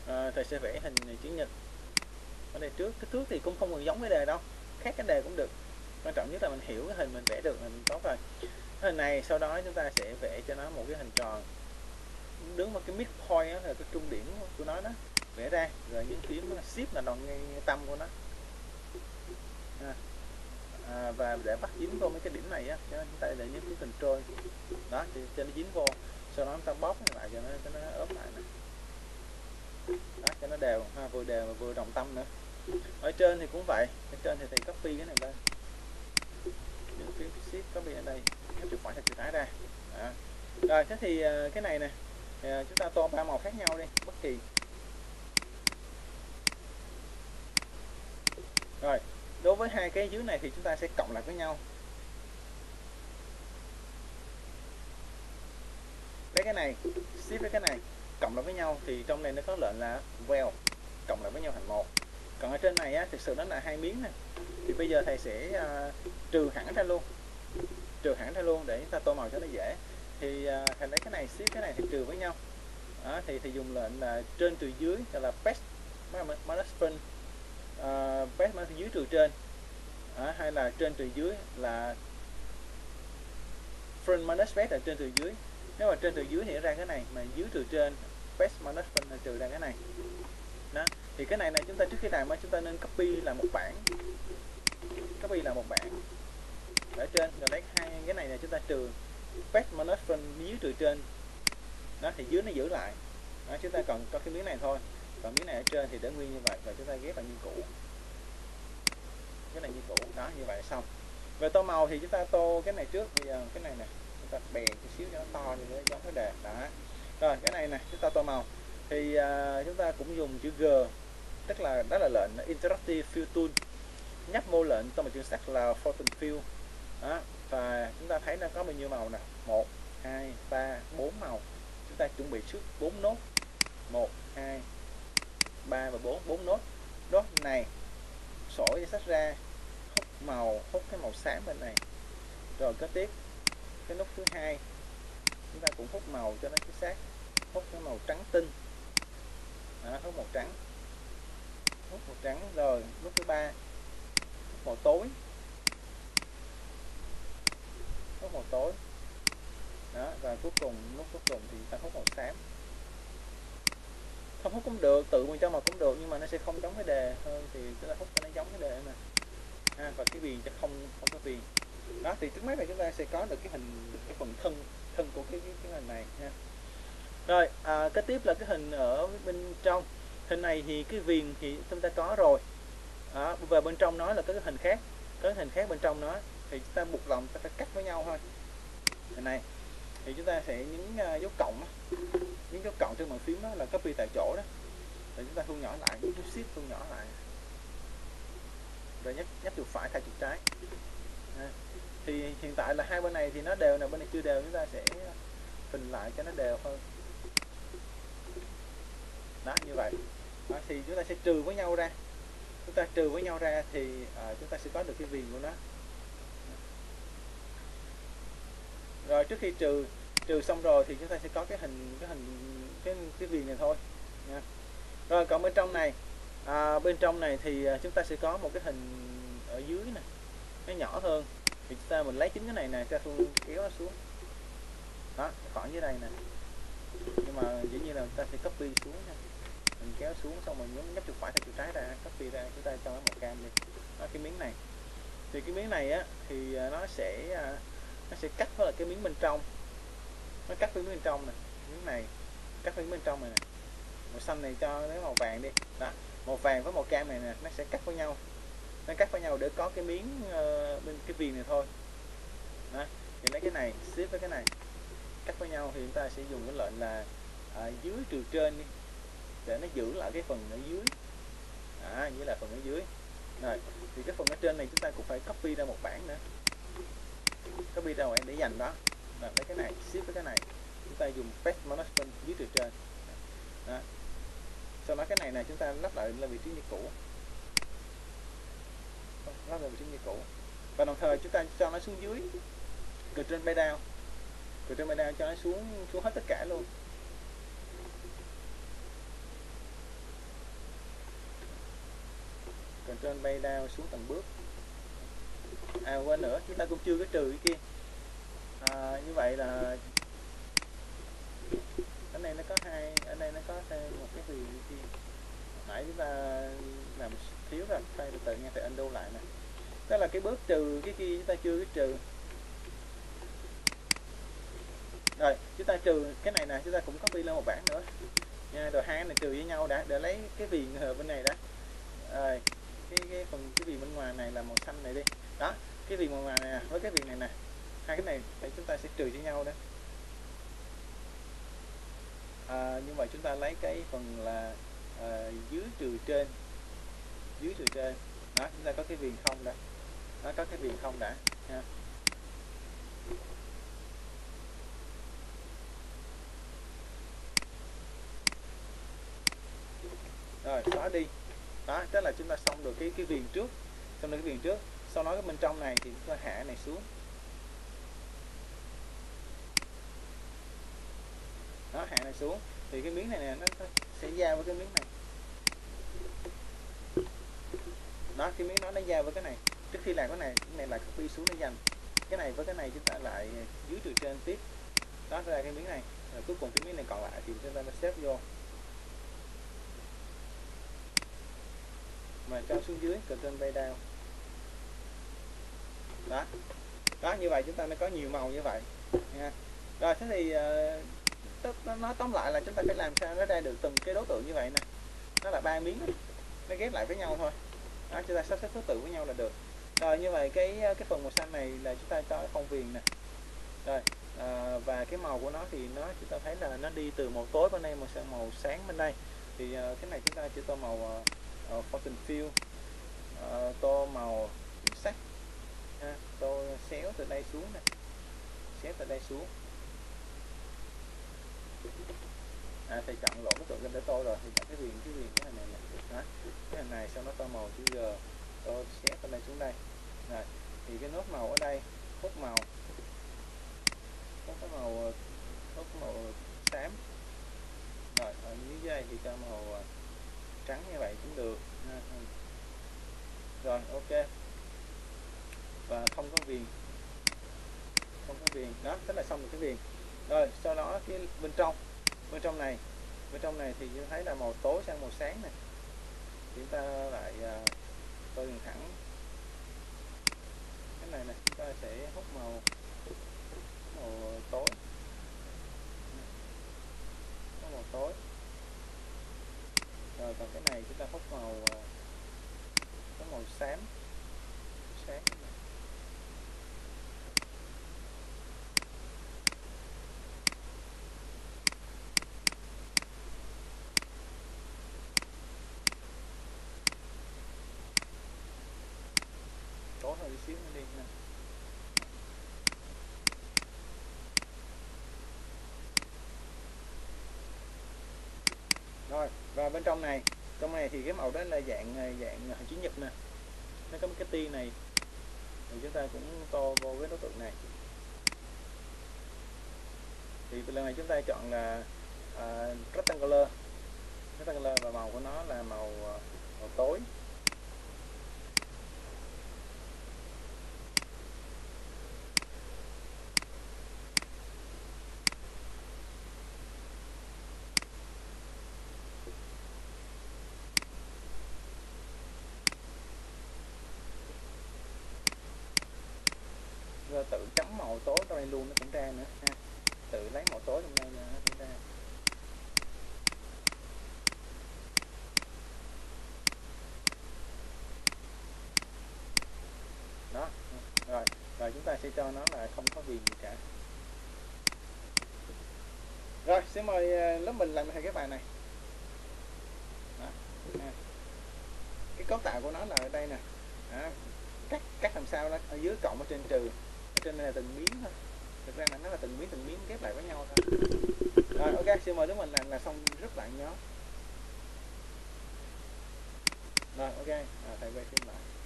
Thầy sẽ vẽ hình chữ nhật ở đây trước. Kích thước thì cũng không cần giống cái đề đâu, khác cái đề cũng được, quan trọng nhất là mình hiểu cái hình mình vẽ được là mình tốt rồi. Cái hình này sau đó chúng ta sẽ vẽ cho nó một cái hình tròn đứng vào cái midpoint là cái trung điểm của nó đó, vẽ ra rồi những phím shift là đoạn ngay tâm của nó. Và để bắt dính vô mấy cái điểm này á, cho nên chúng ta để nhấn phím control đó cho nó dính vô, sau đó chúng ta bóp lại cho nó ốp lại này. Đó, cho nó đều vừa đều và vừa đồng tâm nữa. Ở trên thì cũng vậy, ở trên thì thầy copy cái này lên, những phím shift copy ở đây, nhấp chuột phải theo chữ trái ra. Đó. Rồi thế thì cái này nè, chúng ta tô ba màu khác nhau đi, bất kỳ. Rồi đối với hai cái dưới này thì chúng ta sẽ cộng lại với nhau. Lấy cái này shift với cái này cộng lại với nhau thì trong này nó có lệnh là well, cộng lại với nhau thành một. Còn ở trên này á, thực sự nó là hai miếng nè, thì bây giờ thầy sẽ trừ hẳn ra luôn để chúng ta tô màu cho nó dễ. Thì thầy lấy cái này shift cái này thì trừ với nhau. Đó, thì dùng lệnh là trên trừ dưới, gọi là paste minus front, paste minus dưới trừ trên. Đó, hay là trên trừ dưới là front minus paste là trên trừ dưới. Nếu mà trên trừ dưới thì nó ra cái này, mà dưới trừ trên, paste minus front là trừ ra cái này. Đó, thì cái này là chúng ta trước khi làm chúng ta nên copy là một bảng, ở trên rồi lấy hai cái này là chúng ta trừ paste minus front dưới trừ trên. Đó, thì dưới nó giữ lại. Đó, chúng ta còn có cái miếng này thôi, còn miếng này ở trên thì để nguyên như vậy, và chúng ta ghép vào như cũ, cái này như cũ. Đó, như vậy xong. Về tô màu thì chúng ta tô cái này trước. Bây giờ cái này nè chúng ta bè chút xíu cho nó to như thế, giống cái đề đó. Rồi cái này nè chúng ta tô màu thì chúng ta cũng dùng chữ G, tức là đó là lệnh interactive fill tool, nhấp vô lệnh tô màu chữ sắc là photon fill. Đó, và chúng ta thấy nó có bao nhiêu màu nè, 1 2 3 4 màu. Chúng ta chuẩn bị trước 4 nốt, 1 2 3 và 4 nốt. Nốt này sổ dây sách ra, hút màu, hút cái màu xám bên này, rồi kế tiếp cái nút thứ hai chúng ta cũng hút màu cho nó chính xác, hút cái màu trắng tinh. Đó, hút màu trắng, rồi nút thứ ba hút màu tối, đó, và nút cuối cùng thì ta hút màu xám. Không hút cũng được, tự mình cho màu cũng được, nhưng mà nó sẽ không giống cái đề hơn, thì chúng ta hút cho nó giống cái đề mà. Và cái viền cho không có viền. Đó, thì trước mắt là chúng ta sẽ có được cái hình, cái phần thân của cái hình này nha. Rồi kế tiếp là cái hình ở bên trong. Hình này thì cái viền thì chúng ta có rồi. Đó, và bên trong nó là cái hình khác, bên trong nó thì chúng ta buộc lòng ta phải cắt với nhau thôi. Hình này thì chúng ta sẽ nhấn dấu cộng trên bàn phím đó là copy tại chỗ đó, rồi chúng ta thu nhỏ lại, nhấn shift thu nhỏ lại, rồi nhấp chuột phải thay chuột trái. Thì hiện tại là hai bên này thì nó đều nè, bên này chưa đều, chúng ta sẽ phình lại cho nó đều hơn. Đó, như vậy. Đó, thì chúng ta sẽ trừ với nhau ra, thì chúng ta sẽ có được cái viền của nó. Rồi trước khi trừ xong rồi thì chúng ta sẽ có cái viền này thôi nha. Rồi còn bên trong này thì chúng ta sẽ có một cái hình ở dưới này, nó nhỏ hơn, thì chúng ta mình lấy chính cái này nè, ta kéo nó xuống. Đó, khoảng dưới đây nè, nhưng mà dĩ nhiên là chúng ta sẽ copy xuống nha. Mình kéo xuống xong mình nhấn chuột phải theo chuột trái ra, copy ra, chúng ta cho nó một cam đi. Đó, cái miếng này thì á thì nó sẽ cắt với là cái miếng bên trong, nó cắt với miếng bên trong này, miếng này cắt với miếng bên trong này nè. Màu xanh này cho cái màu vàng đi. Đó, màu vàng với màu cam này nè, nó sẽ cắt với nhau, để có cái miếng bên cái viền này thôi. Đó, thì lấy cái này shift với cái này cắt với nhau, thì chúng ta sẽ dùng cái lệnh là dưới trừ trên đi, để nó giữ lại cái phần ở dưới. Giữ lại phần ở dưới. Rồi thì cái phần ở trên này chúng ta cũng phải copy ra một bảng nữa, để dành đó. Rồi lấy cái này shift với cái này, chúng ta dùng paste minus front dưới trừ trên. Đó. Sau đó cái này này chúng ta lắp lại là vị trí như cũ, và đồng thời chúng ta cho nó xuống dưới, từ trên bay down, cho nó xuống hết tất cả luôn. trên bay down xuống từng bước. Quên nữa, chúng ta cũng chưa có trừ cái kia. Như vậy là ở đây nó có hai, ở đây nó có thêm một cái gì kia. Nãy chúng ta làm thiếu rồi, phải từ từ nha, phải undo lại nè. Đó là cái bước trừ cái kia chúng ta chưa có trừ. Rồi chúng ta trừ cái này nè, chúng ta cũng copy lên một bảng nữa nha. Rồi hai cái này trừ với nhau đã, để lấy cái viền bên này đó. Rồi cái phần cái viền bên ngoài này là màu xanh này đi. Đó, cái viền bên ngoài này với cái viền này nè, hai cái này để chúng ta sẽ trừ với nhau đó. Như vậy chúng ta lấy cái phần là dưới trừ trên, dưới trừ trên đó, chúng ta có cái viền không đó, nó có cái viền không đã nha. Rồi xóa đi. Đó, tức là chúng ta xong được cái viền trước, xong được cái viền trước, sau đó cái bên trong này thì chúng ta hạ này xuống. Đó, hạ này xuống thì cái miếng này nè nó sẽ giao với cái miếng này. Đó, cái miếng nó giao với cái này. Trước khi làm cái này là copy xuống để dành. Cái này với cái này chúng ta lại dưới trừ trên tiếp. Đó ra cái miếng này. Rồi cuối cùng cái miếng này còn lại thì chúng ta xếp vô. Mà cho xuống dưới, Ctrl bay down. Đó. Đó, như vậy chúng ta mới có nhiều màu như vậy nha. Rồi thế thì nói tóm lại là chúng ta phải làm sao nó ra được từng cái đối tượng như vậy nè. Nó là 3 miếng đó. Nó ghép lại với nhau thôi. Đó, chúng ta sắp xếp thứ tự với nhau là được. Rồi như vậy cái phần màu xanh này là chúng ta cho không viền nè. Rồi và cái màu của nó thì chúng ta thấy là nó đi từ màu tối bên đây sang màu sáng bên đây. Thì cái này chúng ta chỉ tô màu Fortune Fill, tô màu sắc, tô xéo từ đây xuống nè, xéo từ đây xuống. Thầy chọn lộn cái tượng để tô rồi thì chọn cái viền cái này nè. Đó, cái này sau nó tô màu chữ G, tô xéo từ đây xuống đây. Rồi thì cái nốt màu ở đây, hút màu, có màu xám. Rồi ở dưới đây thì cho màu trắng như vậy cũng được. Rồi ok, và không có viền, đó, tức là xong được cái viền. Rồi sau đó cái bên trong này thì chúng thấy là màu tối sang màu sáng này, chúng ta lại tô đường thẳng cái này chúng ta sẽ hút màu tối, có màu tối. Rồi còn cái này chúng ta hút màu có màu xám, sáng. Tối hơn tí xíu nữa đi nè. Rồi và bên trong này thì cái màu đó là dạng hình chữ nhật nè, nó có một cái tia này thì chúng ta cũng tô vô cái đối tượng này. Thì lần này chúng ta chọn là rectangle và màu của nó là màu tối. Rồi tự chấm màu tối trong đây luôn nó cũng ra nữa ha. Tự lấy màu tối trong đây nó cũng ra. Đó. Rồi, và chúng ta sẽ cho nó là không có viền gì cả. Rồi, xin mời lớp mình làm hai cái bài này. Đó. Cái cấu tạo của nó là ở đây nè. Đó. Cắt làm sao đó, ở dưới cộng, ở trên trừ, ở trên này là từng miếng thôi. Thực ra là nó là từng miếng ghép lại với nhau thôi. Rồi ok, xin mời lớp mình làm là xong rất lại nhóm. Rồi ok, thầy quay phim lại.